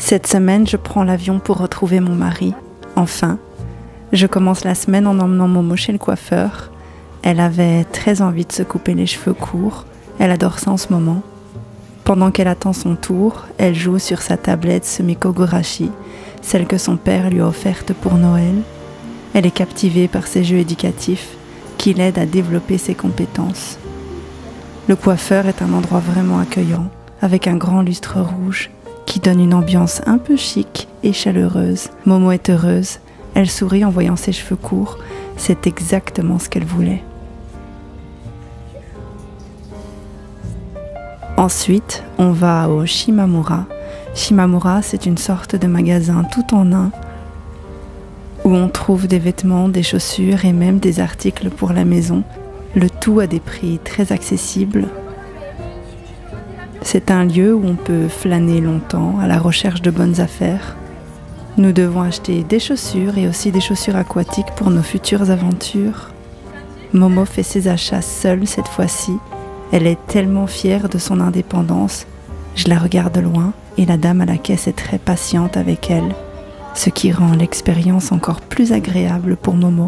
Cette semaine, je prends l'avion pour retrouver mon mari. Enfin, je commence la semaine en emmenant Momo chez le coiffeur. Elle avait très envie de se couper les cheveux courts. Elle adore ça en ce moment. Pendant qu'elle attend son tour, elle joue sur sa tablette Sumiko Gurashi, celle que son père lui a offerte pour Noël. Elle est captivée par ces jeux éducatifs qui l'aident à développer ses compétences. Le coiffeur est un endroit vraiment accueillant, avec un grand lustre rouge qui donne une ambiance un peu chic et chaleureuse. Momo est heureuse, elle sourit en voyant ses cheveux courts, c'est exactement ce qu'elle voulait. Ensuite, on va au Shimamura. Shimamura, c'est une sorte de magasin tout en un où on trouve des vêtements, des chaussures et même des articles pour la maison, le tout à des prix très accessibles. C'est un lieu où on peut flâner longtemps à la recherche de bonnes affaires. Nous devons acheter des chaussures et aussi des chaussures aquatiques pour nos futures aventures. Momo fait ses achats seule cette fois-ci. Elle est tellement fière de son indépendance. Je la regarde de loin et la dame à la caisse est très patiente avec elle, ce qui rend l'expérience encore plus agréable pour Momo.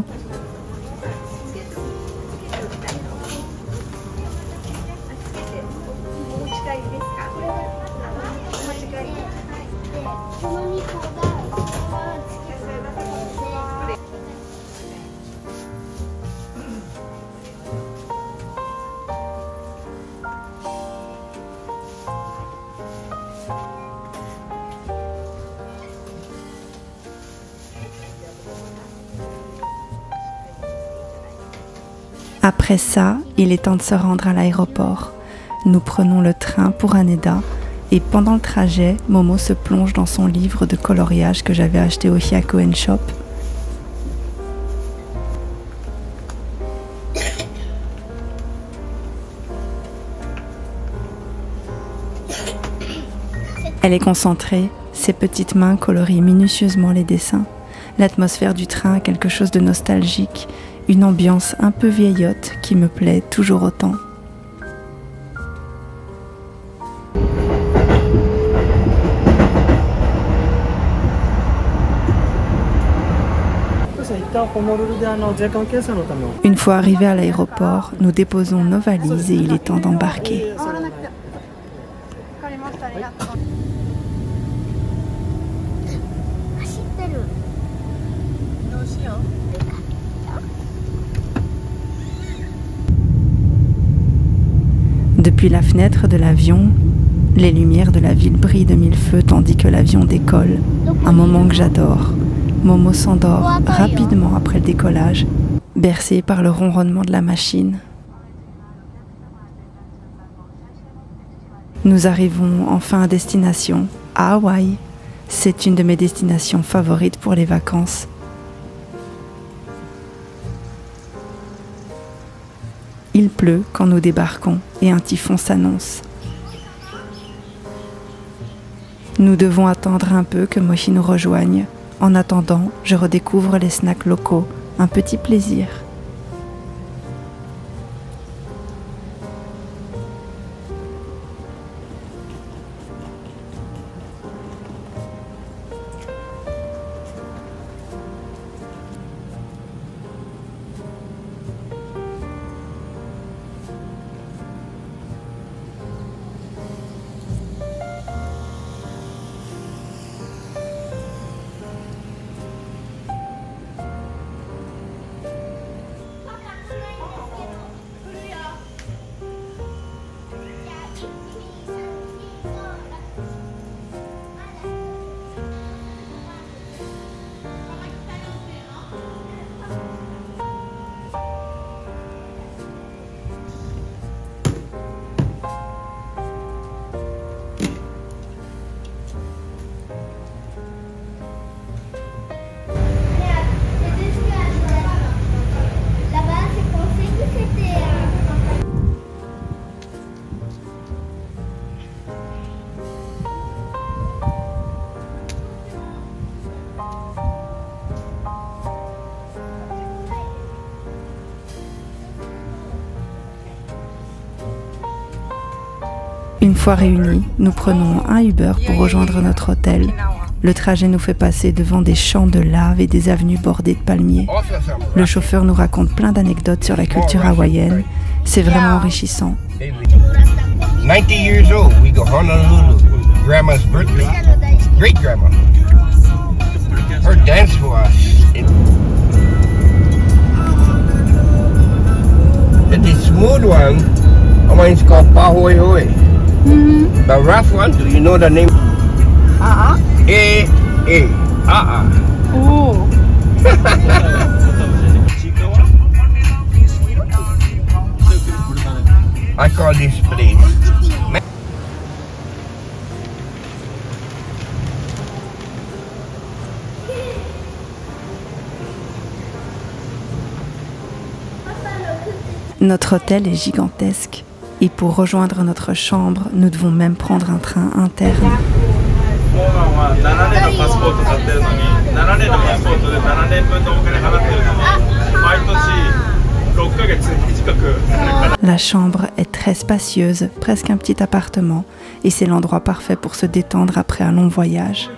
Après ça, il est temps de se rendre à l'aéroport. Nous prenons le train pour Haneda et pendant le trajet, Momo se plonge dans son livre de coloriage que j'avais acheté au Hyakuen Shop. Elle est concentrée, ses petites mains colorient minutieusement les dessins. L'atmosphère du train a quelque chose de nostalgique, une ambiance un peu vieillotte qui me plaît toujours autant. Une fois arrivés à l'aéroport, nous déposons nos valises et il est temps d'embarquer. Depuis la fenêtre de l'avion, les lumières de la ville brillent de mille feux tandis que l'avion décolle. Un moment que j'adore. Momo s'endort rapidement après le décollage, bercée par le ronronnement de la machine. Nous arrivons enfin à destination, à Hawaï. C'est une de mes destinations favorites pour les vacances. Il pleut quand nous débarquons et un typhon s'annonce. Nous devons attendre un peu que Mochi nous rejoigne. En attendant, je redécouvre les snacks locaux, un petit plaisir. Une fois réunis, nous prenons un Uber pour rejoindre notre hôtel. Le trajet nous fait passer devant des champs de lave et des avenues bordées de palmiers. Le chauffeur nous raconte plein d'anecdotes sur la culture hawaïenne. C'est vraiment enrichissant. 90 years old, we go Honolulu, grandma's birthday, great grandma. Her dance for us. And the smooth one, is called Pahoehoe. The rough one, do you know the name? Oh. I call this place. Notre hôtel est gigantesque et pour rejoindre notre chambre, nous devons même prendre un train interne. La chambre est très spacieuse, presque un petit appartement, et c'est l'endroit parfait pour se détendre après un long voyage.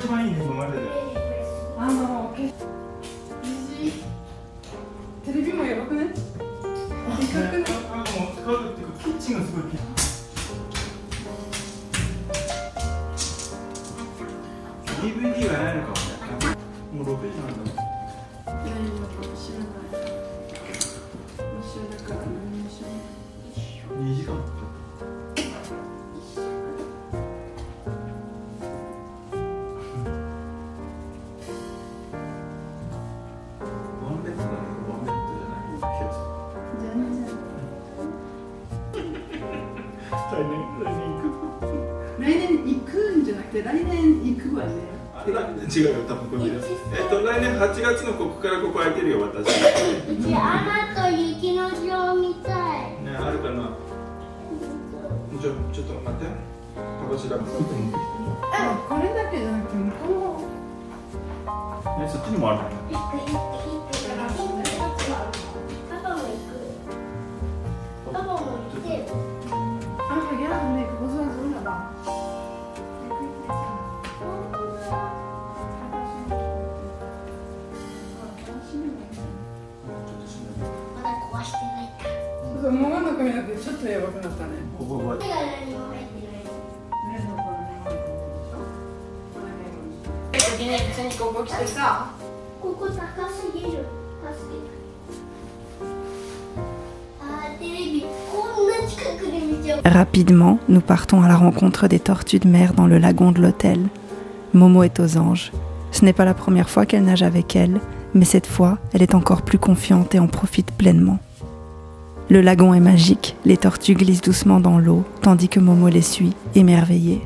Rapidement, nous partons à la rencontre des tortues de mer dans le lagon de l'hôtel. Momo est aux anges. Ce n'est pas la première fois qu'elle nage avec elle, mais cette fois, elle est encore plus confiante et en profite pleinement. Le lagon est magique, les tortues glissent doucement dans l'eau, tandis que Momo les suit, émerveillée.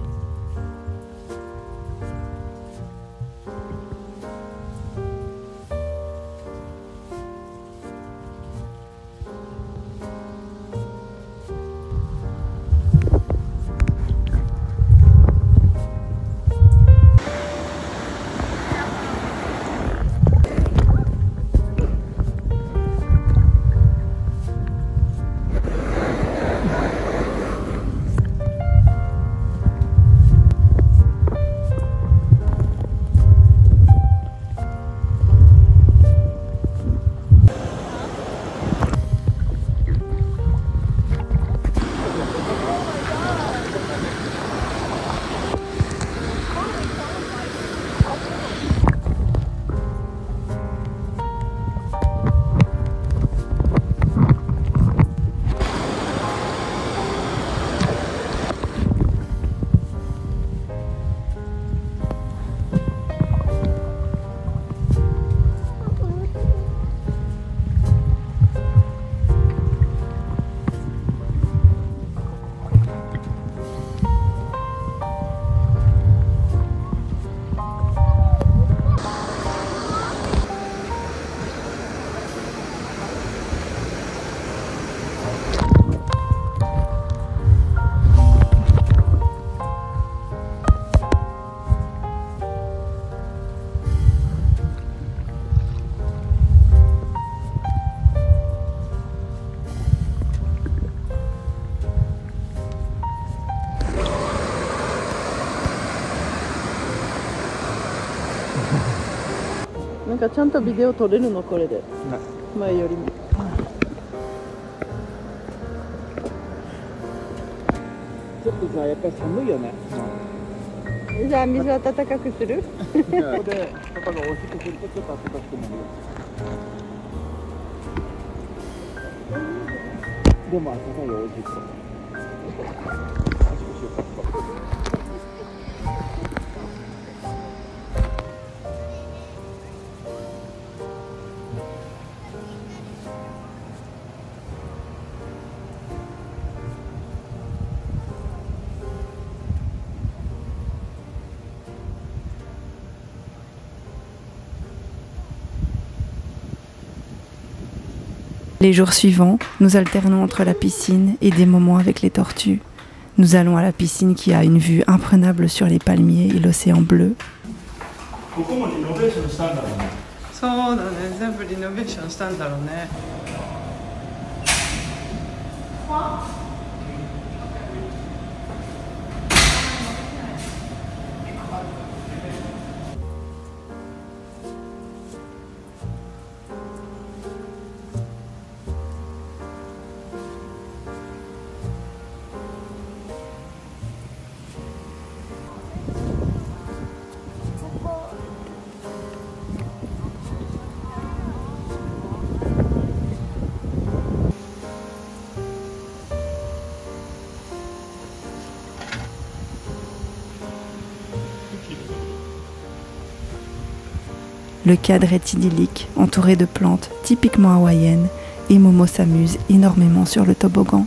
なんかちゃんとビデオ撮れるのこれで。前よりも。 ちょっとさ、やっぱり寒いよね。 じゃあ水温かくする？ ここでパパが大きくするとちょっと暖かくなるよ。でも暖かいよ、おいしいと。 Les jours suivants, nous alternons entre la piscine et des moments avec les tortues. Nous allons à la piscine qui a une vue imprenable sur les palmiers et l'océan bleu. そうだね、全部リノベーションしたんだろうね。 Le cadre est idyllique, entouré de plantes typiquement hawaïennes, et Momo s'amuse énormément sur le toboggan.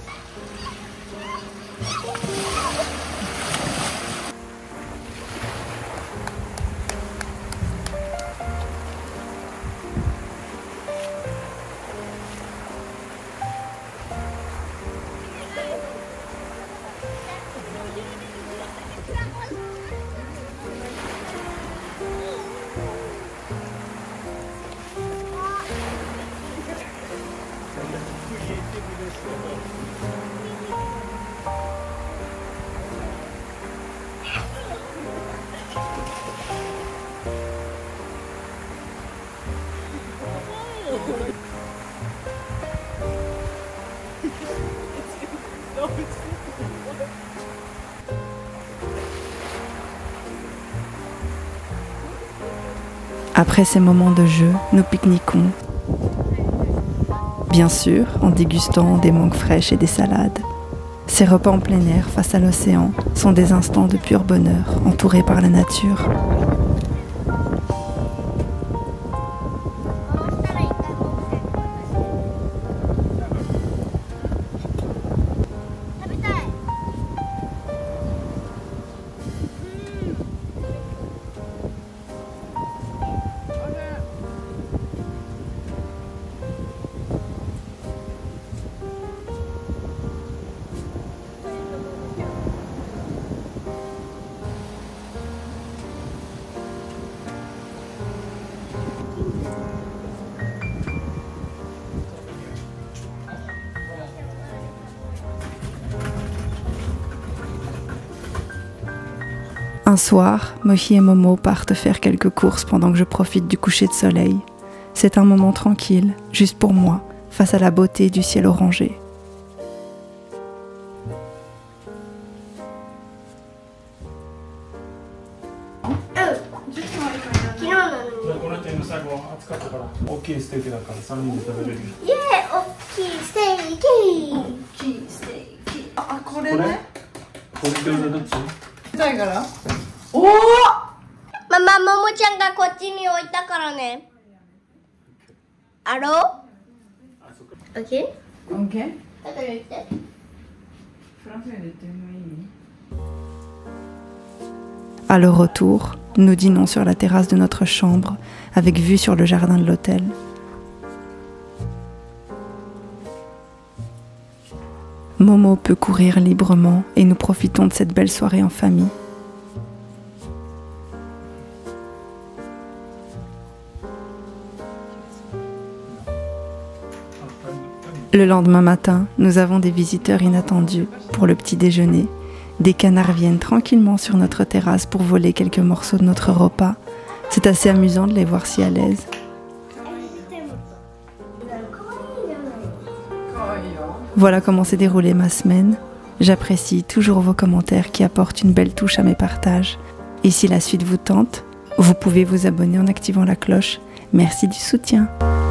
Après ces moments de jeu, nous pique-niquons. Bien sûr, en dégustant des mangues fraîches et des salades. Ces repas en plein air face à l'océan sont des instants de pur bonheur, entourés par la nature. Un soir, Mohi et Momo partent faire quelques courses pendant que je profite du coucher de soleil. C'est un moment tranquille, juste pour moi, face à la beauté du ciel orangé. Mama, Momo-chanがこっちに置いたからね。アロー？ OK？ OK。 だから言って。 フランス語で言ってもいい？À leur retour, nous dînons sur la terrasse de notre chambre, avec vue sur le jardin de l'hôtel. Momo peut courir librement et nous profitons de cette belle soirée en famille. Le lendemain matin, nous avons des visiteurs inattendus pour le petit déjeuner. Des canards viennent tranquillement sur notre terrasse pour voler quelques morceaux de notre repas. C'est assez amusant de les voir si à l'aise. Voilà comment s'est déroulée ma semaine. J'apprécie toujours vos commentaires qui apportent une belle touche à mes partages. Et si la suite vous tente, vous pouvez vous abonner en activant la cloche. Merci du soutien.